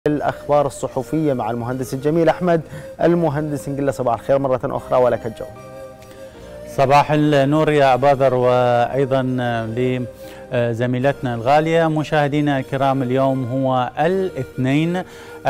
الأخبار الصحفية مع المهندس الجميل أحمد. المهندس نقول له صباح الخير مرة أخرى ولك الجو. صباح النور يا أباذر، وأيضا لزميلتنا الغالية. مشاهدينا الكرام، اليوم هو الاثنين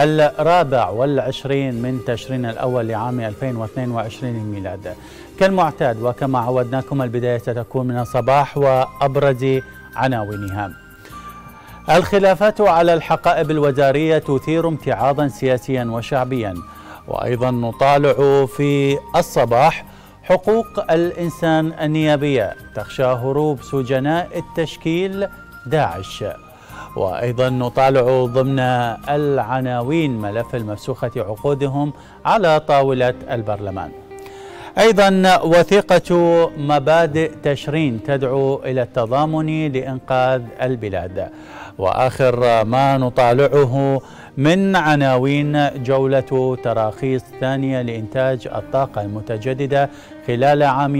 24 من تشرين الأول لعام 2022 الميلاد. كالمعتاد وكما عودناكم، البداية ستكون من الصباح وأبرز عناوينها. الخلافات على الحقائب الوزارية تثير امتعاضا سياسيا وشعبيا. وأيضا نطالع في الصباح حقوق الإنسان النيابية تخشى هروب سجناء التشكيل داعش. وأيضا نطالع ضمن العناوين ملف المفسوخة عقودهم على طاولة البرلمان. أيضا وثيقة مبادئ تشرين تدعو إلى التضامن لإنقاذ البلاد. وآخر ما نطالعه من عناوين جولة تراخيص ثانية لإنتاج الطاقة المتجددة خلال عام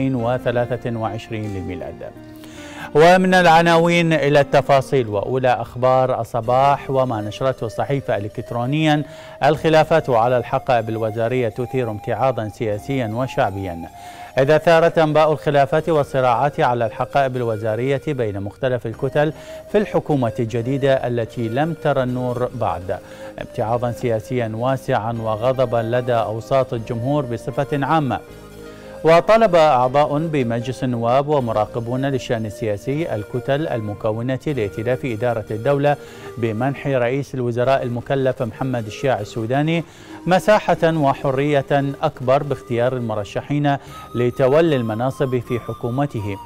2023 للميلاد. ومن العناوين إلى التفاصيل، وأولى أخبار الصباح وما نشرته الصحيفة إلكترونيا: الخلافات على الحقائب الوزارية تثير امتعاضا سياسيا وشعبيا. إذا ثارت أنباء الخلافات والصراعات على الحقائب الوزارية بين مختلف الكتل في الحكومة الجديدة التي لم ترى النور بعد، امتعاضا سياسيا واسعا وغضبا لدى أوساط الجمهور بصفة عامة. وطالب أعضاء بمجلس النواب ومراقبون للشأن السياسي الكتل المكونة لائتلاف إدارة الدولة بمنح رئيس الوزراء المكلف محمد الشياع السوداني مساحة وحرية أكبر باختيار المرشحين لتولي المناصب في حكومته.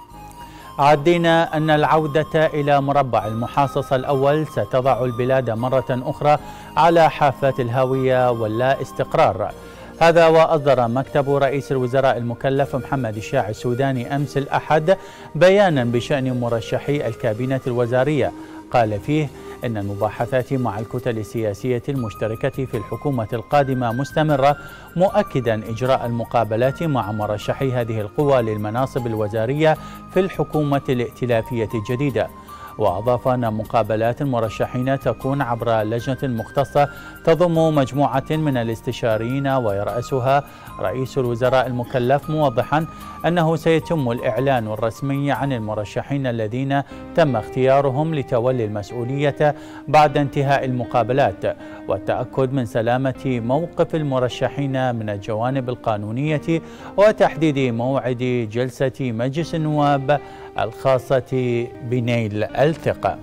عدينا أن العودة إلى مربع المحاصصة الأول ستضع البلاد مرة أخرى على حافة الهاوية واللا استقرار. هذا وأصدر مكتب رئيس الوزراء المكلف محمد الشياع السوداني أمس الأحد بيانا بشأن مرشحي الكابينة الوزارية، قال فيه إن المباحثات مع الكتل السياسية المشتركة في الحكومة القادمة مستمرة، مؤكدا إجراء المقابلات مع مرشحي هذه القوى للمناصب الوزارية في الحكومة الائتلافية الجديدة. وأضاف أن مقابلات المرشحين تكون عبر لجنة مختصة تضم مجموعة من الاستشاريين ويرأسها رئيس الوزراء المكلف، موضحا أنه سيتم الإعلان الرسمي عن المرشحين الذين تم اختيارهم لتولي المسؤولية بعد انتهاء المقابلات، والتأكد من سلامة موقف المرشحين من الجوانب القانونية، وتحديد موعد جلسة مجلس النواب الخاصة بنيل الثقة.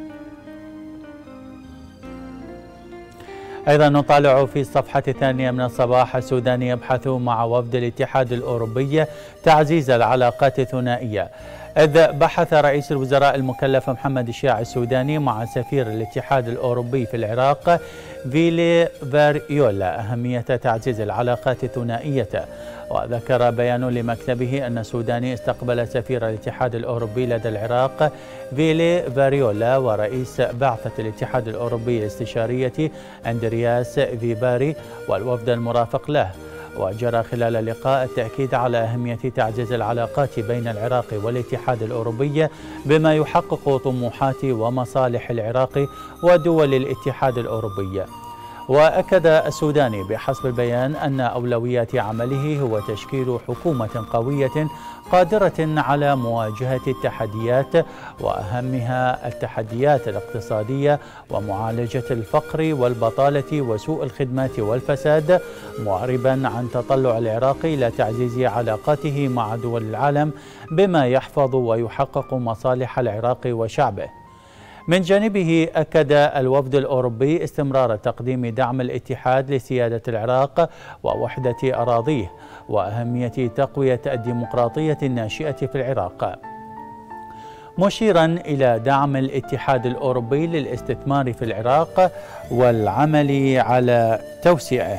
أيضا نطالع في الصفحة الثانية من الصباح: السودان يبحث مع وفد الاتحاد الأوروبي تعزيز العلاقات الثنائية. إذ بحث رئيس الوزراء المكلف محمد الشياع السوداني مع سفير الاتحاد الأوروبي في العراق فيلي فاريولا أهمية تعزيز العلاقات الثنائية. وذكر بيان لمكتبه أن السودان استقبل سفير الاتحاد الأوروبي لدى العراق فيلي فاريولا ورئيس بعثة الاتحاد الأوروبي الاستشارية أندرياس فيباري والوفد المرافق له. وجرى خلال اللقاء التأكيد على أهمية تعزيز العلاقات بين العراق والاتحاد الأوروبي بما يحقق طموحات ومصالح العراق ودول الاتحاد الأوروبي. وأكد السوداني بحسب البيان أن أولويات عمله هو تشكيل حكومة قوية قادرة على مواجهة التحديات، وأهمها التحديات الاقتصادية ومعالجة الفقر والبطالة وسوء الخدمات والفساد، معربا عن تطلع العراق إلى تعزيز علاقاته مع دول العالم بما يحفظ ويحقق مصالح العراق وشعبه. من جانبه أكد الوفد الأوروبي استمرار تقديم دعم الاتحاد لسيادة العراق ووحدة أراضيه، وأهمية تقوية الديمقراطية الناشئة في العراق، مشيرا إلى دعم الاتحاد الأوروبي للاستثمار في العراق والعمل على توسيعه.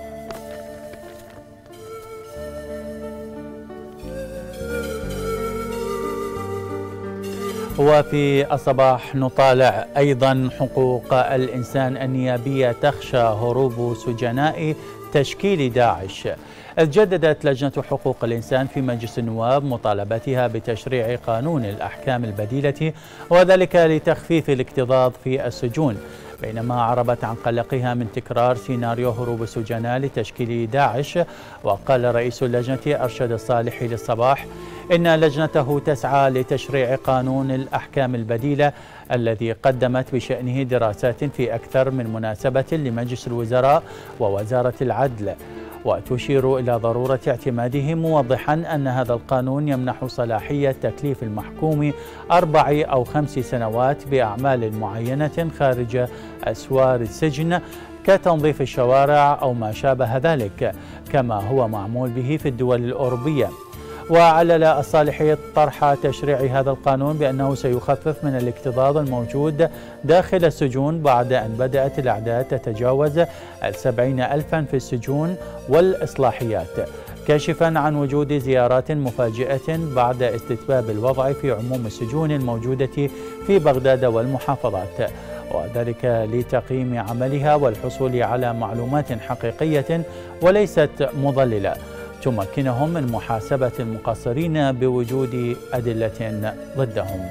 وفي الصباح نطالع أيضا حقوق الإنسان النيابية تخشى هروب سجناء تشكيل داعش. إذ جددت لجنة حقوق الإنسان في مجلس النواب مطالبتها بتشريع قانون الأحكام البديلة، وذلك لتخفيف الاكتظاظ في السجون، بينما عربت عن قلقها من تكرار سيناريو هروب السجناء لتشكيل داعش. وقال رئيس اللجنة أرشد الصالحي للصباح إن لجنته تسعى لتشريع قانون الأحكام البديلة الذي قدمت بشأنه دراسات في أكثر من مناسبة لمجلس الوزراء ووزارة العدل، وتشير إلى ضرورة اعتماده، موضحا أن هذا القانون يمنح صلاحية تكليف المحكوم 4 أو 5 سنوات بأعمال معينة خارج أسوار السجن كتنظيف الشوارع أو ما شابه ذلك، كما هو معمول به في الدول الأوروبية. وعلل الصالحي طرح تشريع هذا القانون بأنه سيخفف من الاكتظاظ الموجود داخل السجون بعد أن بدأت الأعداد تتجاوز 70,000 في السجون والإصلاحيات، كاشفا عن وجود زيارات مفاجئة بعد استتباب الوضع في عموم السجون الموجودة في بغداد والمحافظات، وذلك لتقييم عملها والحصول على معلومات حقيقية وليست مضللة تمكنهم من محاسبة المقصرين بوجود أدلة ضدهم.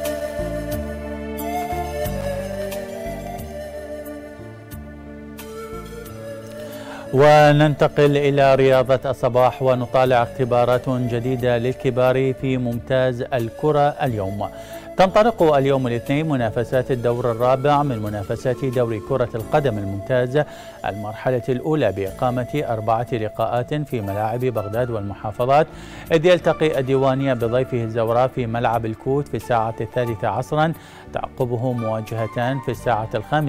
وننتقل إلى رياضة الصباح ونطالع اختبارات جديدة للكبار في ممتاز الكرة اليوم. تنطلق اليوم الاثنين منافسات الدور الرابع من منافسات دوري كرة القدم الممتاز المرحلة الأولى بإقامة 4 لقاءات في ملاعب بغداد والمحافظات، إذ يلتقي الديوانية بضيفه الزوراء في ملعب الكوت في الساعة 3 عصرا، تعقبه مواجهتان في الساعة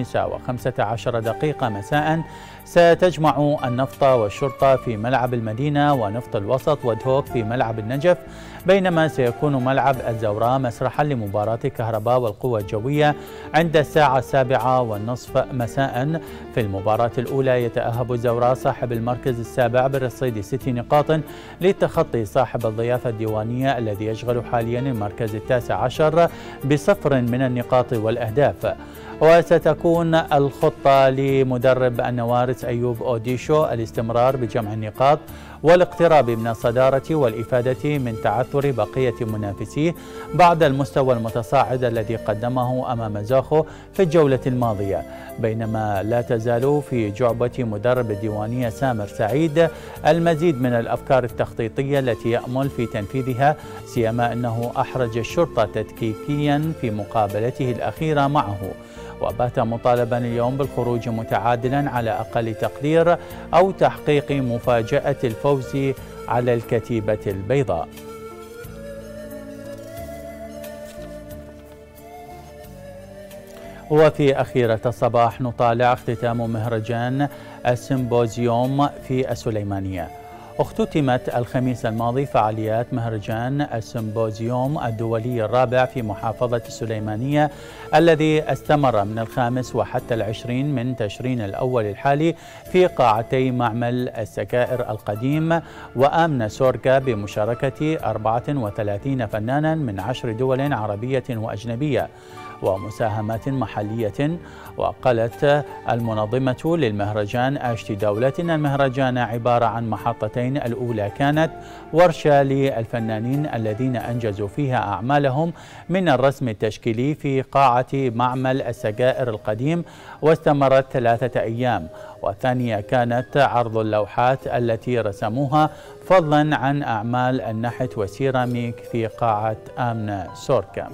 5:15 مساء ستجمع النفط والشرطة في ملعب المدينة ونفط الوسط ودهوك في ملعب النجف، بينما سيكون ملعب الزوراء مسرحا لمباراة كهرباء والقوى الجوية عند الساعة 7:30 مساء. في المباراة الأولى يتأهب الزوراء صاحب المركز السابع برصيد 6 نقاط لتخطي صاحب الضيافة الديوانية الذي يشغل حاليا المركز 19 ب0 من النقاط والأهداف. وستكون الخطة لمدرب النوارس أيوب أوديشو الاستمرار بجمع النقاط والاقتراب من الصدارة والإفادة من تعثر بقية منافسيه بعد المستوى المتصاعد الذي قدمه أمام زاخو في الجولة الماضية، بينما لا تزال في جعبة مدرب الديوانية سامر سعيد المزيد من الأفكار التخطيطية التي يأمل في تنفيذها، سيما أنه أحرج الشرطة تكتيكيا في مقابلته الأخيرة معه، وبات مطالبا اليوم بالخروج متعادلا على أقل تقدير أو تحقيق مفاجأة الفوز على الكتيبة البيضاء. وفي أخيرة الصباح نطالع اختتام مهرجان السيمبوزيوم في السليمانية. اختتمت الخميس الماضي فعاليات مهرجان السيمبوزيوم الدولي الرابع في محافظة السليمانية الذي استمر من 5 وحتى 20 من تشرين الأول الحالي في قاعتي معمل السكائر القديم وآمنة سوركا بمشاركة 34 فنانا من 10 دول عربية وأجنبية ومساهمات محلية. وقالت المنظمة للمهرجان آشتي دولة إن المهرجان عبارة عن محطتين، الأولى كانت ورشة للفنانين الذين أنجزوا فيها أعمالهم من الرسم التشكيلي في قاعة معمل السجائر القديم واستمرت 3 أيام، والثانية كانت عرض اللوحات التي رسموها فضلا عن أعمال النحت والسيراميك في قاعة آمنة سوركا.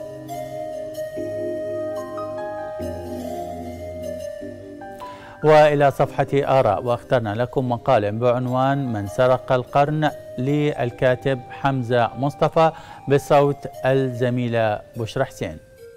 وإلى صفحة آراء، واخترنا لكم مقال بعنوان من سرق القرن للكاتب حمزة مصطفى بصوت الزميلة بشرى حسين.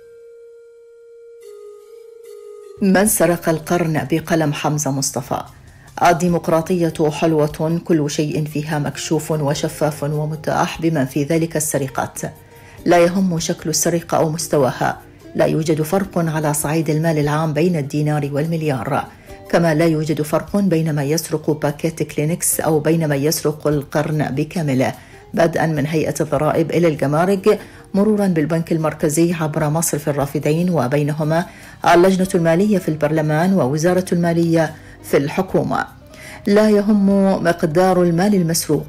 من سرق القرن بقلم حمزة مصطفى. الديمقراطية حلوة كل شيء فيها مكشوف وشفاف ومتاح بما في ذلك السرقات، لا يهم شكل السرقة أو مستواها، لا يوجد فرق على صعيد المال العام بين الدينار والمليار، كما لا يوجد فرق بين ما يسرق باكيت كلينكس أو بين ما يسرق القرن بكامله، بدءا من هيئة الضرائب إلى الجمارك مرورا بالبنك المركزي عبر مصرف الرافدين، وبينهما اللجنة المالية في البرلمان ووزارة المالية في الحكومة. لا يهم مقدار المال المسروق،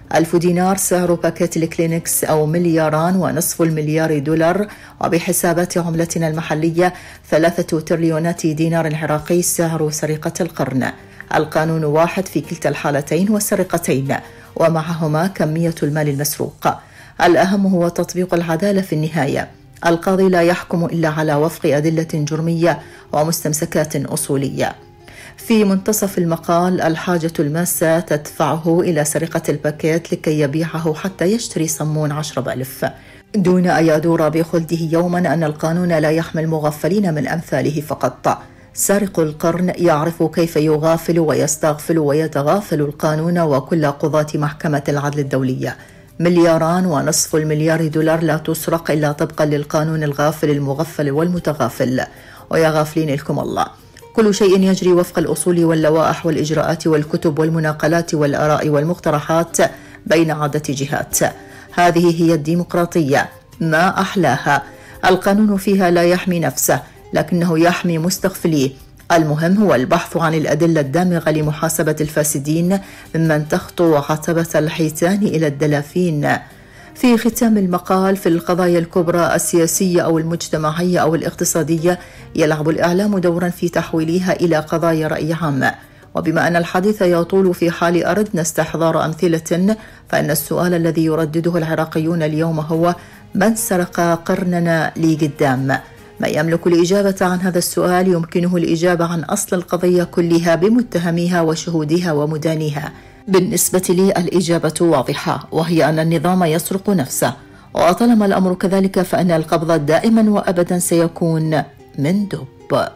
$1000 دينار سعر باكيت الكلينكس أو $2.5 مليار، وبحسابات عملتنا المحلية 3 تريليونات دينار عراقي سعر سرقة القرن. القانون واحد في كلتا الحالتين والسرقتين، ومعهما كمية المال المسروق. الأهم هو تطبيق العدالة في النهاية. القاضي لا يحكم إلا على وفق أدلة جرمية ومستمسكات أصولية. في منتصف المقال: الحاجة الماسة تدفعه إلى سرقة الباكيت لكي يبيعه حتى يشتري صمون 10,000، دون أن يدور بخلده يوما أن القانون لا يحمي المغفلين من أمثاله فقط. سارق القرن يعرف كيف يغافل ويستغفل ويتغافل القانون وكل قضاة محكمة العدل الدولية. $2.5 مليار لا تسرق إلا طبقا للقانون الغافل المغفل والمتغافل. ويا غافلين لكم الله، كل شيء يجري وفق الأصول واللوائح والإجراءات والكتب والمناقلات والآراء والمقترحات بين عدة جهات. هذه هي الديمقراطية، ما أحلاها. القانون فيها لا يحمي نفسه، لكنه يحمي مستغفليه. المهم هو البحث عن الأدلة الدامغة لمحاسبة الفاسدين ممن تخطو عتبة الحيتان إلى الدلافين. في ختام المقال: في القضايا الكبرى السياسية أو المجتمعية أو الاقتصادية يلعب الإعلام دورا في تحويلها إلى قضايا رأي عام. وبما أن الحديث يطول في حال أردنا استحضار أمثلة، فإن السؤال الذي يردده العراقيون اليوم هو: من سرق قرننا لقدام؟ ما يملك الإجابة عن هذا السؤال يمكنه الإجابة عن أصل القضية كلها بمتهميها وشهودها ومدانيها. بالنسبة لي الإجابة واضحة، وهي أن النظام يسرق نفسه، وطالما الأمر كذلك فإن القبض دائما وأبدا سيكون من دب.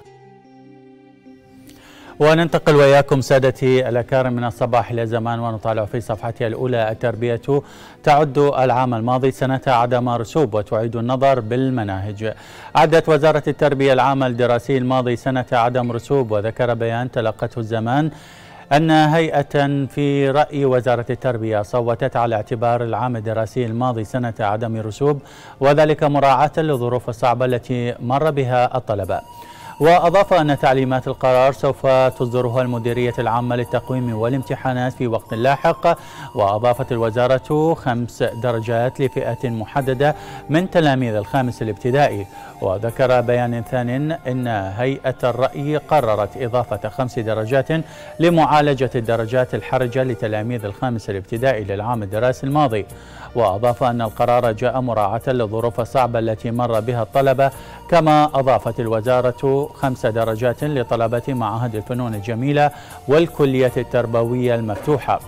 وننتقل وإياكم سادتي الأكارم من الصباح إلى زمان، ونطالع في صفحتها الأولى: التربية تعد العام الماضي سنة عدم رسوب وتعيد النظر بالمناهج. أعدت وزارة التربية العام الدراسي الماضي سنة عدم رسوب، وذكر بيان تلقته الزمان أن هيئة في رأي وزارة التربية صوتت على اعتبار العام الدراسي الماضي سنة عدم رسوب، وذلك مراعاة للظروف الصعبة التي مر بها الطلبة. وأضاف أن تعليمات القرار سوف تصدرها المديرية العامة للتقويم والامتحانات في وقت لاحق. وأضافت الوزارة 5 درجات لفئة محددة من تلاميذ الخامس الابتدائي. وذكر بيان ثان أن هيئة الرأي قررت إضافة 5 درجات لمعالجة الدرجات الحرجة لتلاميذ الخامس الابتدائي للعام الدراسي الماضي. وأضاف أن القرار جاء مراعاة للظروف الصعبة التي مر بها الطلبة. كما أضافت الوزارة 5 درجات لطلبة معهد الفنون الجميلة والكلية التربوية المفتوحة.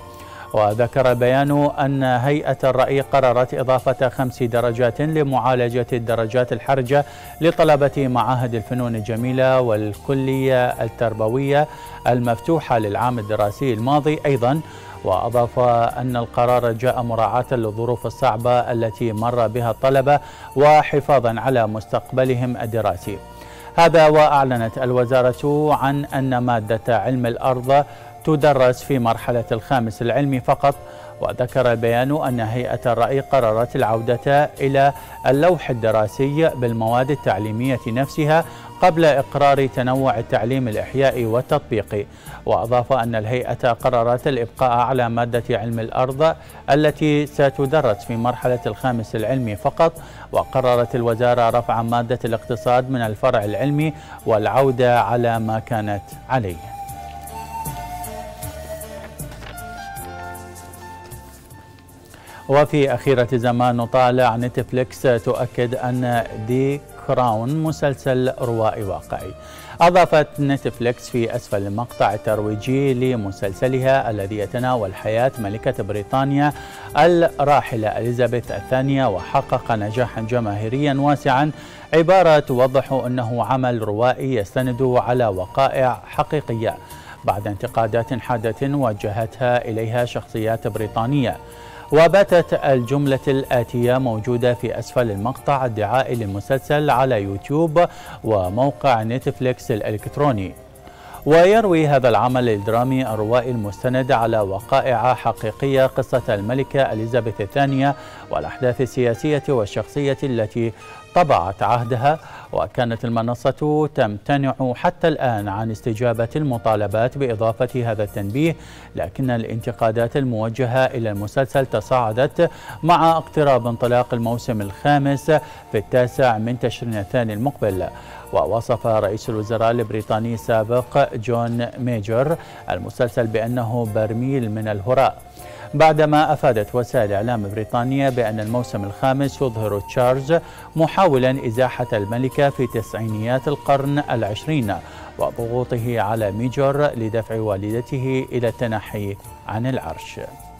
وذكر بيان أن هيئة الرأي قررت إضافة 5 درجات لمعالجة الدرجات الحرجة لطلبة معاهد الفنون الجميلة والكلية التربوية المفتوحة للعام الدراسي الماضي أيضا. وأضاف أن القرار جاء مراعاة للظروف الصعبة التي مر بها الطلبة وحفاظا على مستقبلهم الدراسي. هذا وأعلنت الوزارة عن أن مادة علم الأرض تدرس في مرحلة الخامس العلمي فقط. وذكر البيان أن هيئة الرأي قررت العودة إلى اللوح الدراسي بالمواد التعليمية نفسها قبل إقرار تنوع التعليم الإحيائي والتطبيقي. وأضاف أن الهيئة قررت الإبقاء على مادة علم الأرض التي ستدرس في مرحلة الخامس العلمي فقط. وقررت الوزارة رفع مادة الاقتصاد من الفرع العلمي والعودة على ما كانت عليه. وفي أخيرة زمان نطالع نتفليكس تؤكد أن دي كراون مسلسل روائي واقعي. أضافت نتفليكس في أسفل المقطع الترويجي لمسلسلها الذي يتناول حياة ملكة بريطانيا الراحلة إليزابيث الثانية وحقق نجاحا جماهيريا واسعا عبارة توضح أنه عمل روائي يستند على وقائع حقيقية بعد انتقادات حادة وجهتها إليها شخصيات بريطانية. وباتت الجملة الآتية موجودة في أسفل المقطع الدعائي للمسلسل على يوتيوب وموقع نتفليكس الإلكتروني. ويروي هذا العمل الدرامي الروائي المستند على وقائع حقيقية قصة الملكة إليزابيث الثانية والأحداث السياسية والشخصية التي طبعت عهدها، وكانت المنصة تمتنع حتى الآن عن استجابة المطالبات بإضافة هذا التنبيه، لكن الانتقادات الموجهة إلى المسلسل تصاعدت مع اقتراب انطلاق الموسم الخامس في 9 تشرين الثاني المقبل. ووصف رئيس الوزراء البريطاني السابق جون ميجر المسلسل بأنه برميل من الهراء، بعدما أفادت وسائل إعلام بريطانية بأن الموسم الخامس يظهر تشارلز محاولا إزاحة الملكة في تسعينيات القرن العشرين وضغوطه على ميجر لدفع والدته إلى التنحي عن العرش.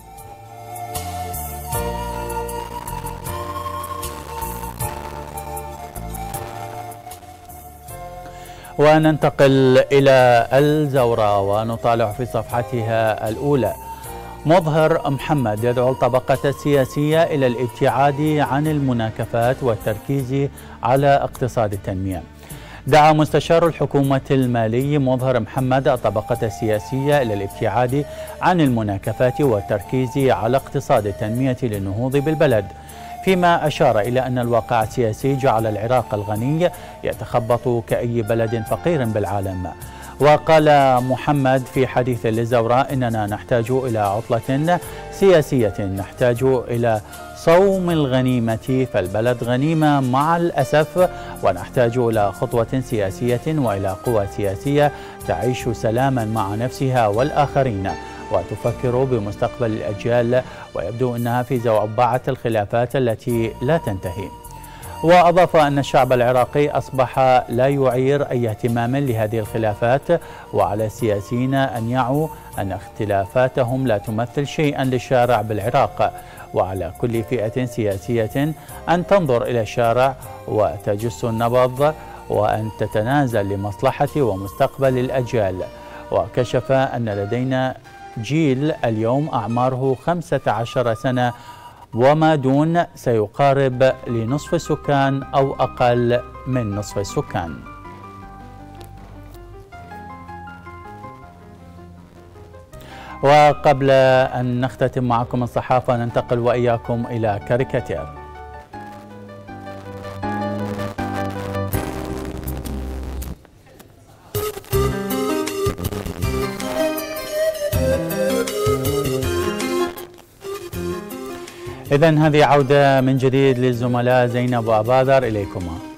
وننتقل إلى الزوراء ونطالع في صفحتها الأولى. مظهر محمد يدعو الطبقة السياسية إلى الابتعاد عن المناكفات والتركيز على اقتصاد التنمية. دعا مستشار الحكومة المالي مظهر محمد الطبقة السياسية إلى الابتعاد عن المناكفات والتركيز على اقتصاد التنمية للنهوض بالبلد، فيما أشار إلى أن الواقع السياسي جعل العراق الغني يتخبط كأي بلد فقير بالعالم. وقال محمد في حديث للزوراء: إننا نحتاج إلى عطلة سياسية، نحتاج إلى صوم الغنيمة، فالبلد غنيمة مع الأسف، ونحتاج إلى خطوة سياسية وإلى قوى سياسية تعيش سلاما مع نفسها والآخرين وتفكر بمستقبل الأجيال، ويبدو أنها في زوبعة الخلافات التي لا تنتهي. وأضاف أن الشعب العراقي أصبح لا يعير أي اهتمام لهذه الخلافات، وعلى السياسيين أن يعوا أن اختلافاتهم لا تمثل شيئا للشارع بالعراق، وعلى كل فئة سياسية أن تنظر إلى الشارع وتجس النبض وأن تتنازل لمصلحة ومستقبل الأجيال. وكشف أن لدينا جيل اليوم أعماره 15 سنة وما دون، سيقارب لنصف السكان أو أقل من نصف السكان. وقبل أن نختتم معكم الصحافة ننتقل وإياكم إلى كاريكاتير. إذن هذه عودة من جديد للزملاء زينب وأباذر، إليكما.